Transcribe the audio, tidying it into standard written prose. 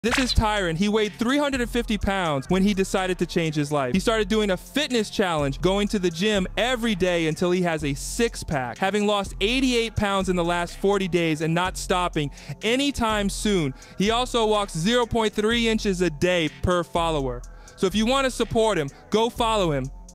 This is Tyron. He weighed 350 pounds when he decided to change his life. He started doing a fitness challenge, going to the gym every day until he has a six-pack, having lost 88 pounds in the last 40 days and not stopping anytime soon. He also walks 0.3 inches a day per follower. So if you want to support him, go follow him